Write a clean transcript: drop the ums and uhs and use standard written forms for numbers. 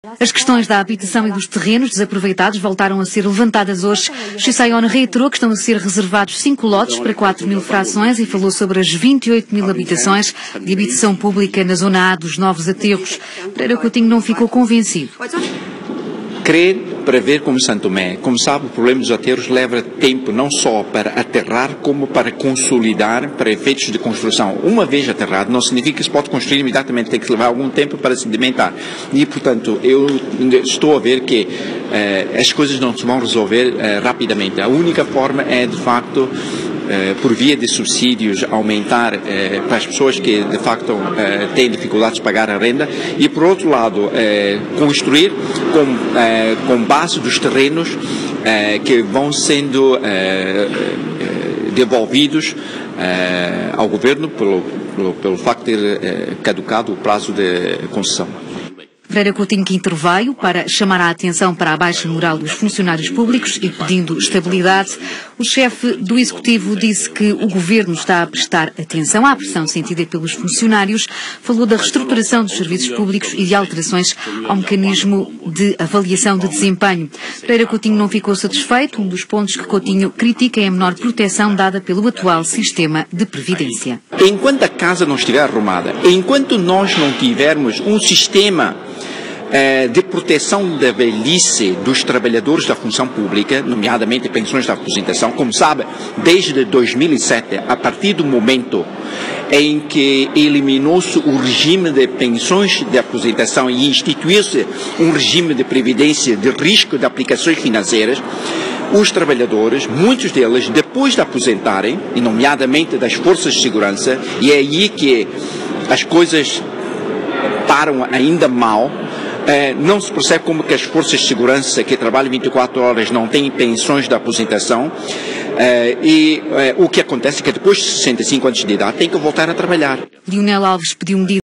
As questões da habitação e dos terrenos desaproveitados voltaram a ser levantadas hoje. Chissaione reiterou que estão a ser reservados 5 lotes para 4.000 frações e falou sobre as 28.000 habitações de habitação pública na zona A dos novos aterros. Pereira Coutinho não ficou convencido. Crer para ver como Santo Tomé. Como sabe, o problema dos aterros leva tempo não só para aterrar, como para consolidar para efeitos de construção. Uma vez aterrado, não significa que se pode construir imediatamente, tem que levar algum tempo para sedimentar. E, portanto, eu estou a ver que as coisas não se vão resolver rapidamente. A única forma é, de facto, por via de subsídios, aumentar para as pessoas que, de facto, têm dificuldades de pagar a renda e, por outro lado, construir com base dos terrenos que vão sendo devolvidos ao governo pelo facto de ter caducado o prazo de concessão. Pereira Coutinho que interveio para chamar a atenção para a baixa moral dos funcionários públicos e pedindo estabilidade. O chefe do Executivo disse que o Governo está a prestar atenção à pressão sentida pelos funcionários, falou da reestruturação dos serviços públicos e de alterações ao mecanismo de avaliação de desempenho. Pereira Coutinho não ficou satisfeito. Um dos pontos que Coutinho critica é a menor proteção dada pelo atual sistema de previdência. Enquanto a casa não estiver arrumada, enquanto nós não tivermos um sistema de proteção da velhice dos trabalhadores da função pública, nomeadamente pensões de aposentação, como sabe, desde 2007, a partir do momento em que eliminou-se o regime de pensões de aposentação e instituiu-se um regime de previdência de risco de aplicações financeiras, os trabalhadores, muitos deles, depois de aposentarem, e nomeadamente das forças de segurança, e é aí que as coisas param ainda mal. Não se percebe como que as forças de segurança que trabalham 24 horas não têm pensões de aposentação o que acontece é que depois de 65 anos de idade têm que voltar a trabalhar. Lionel Alves pediu medidas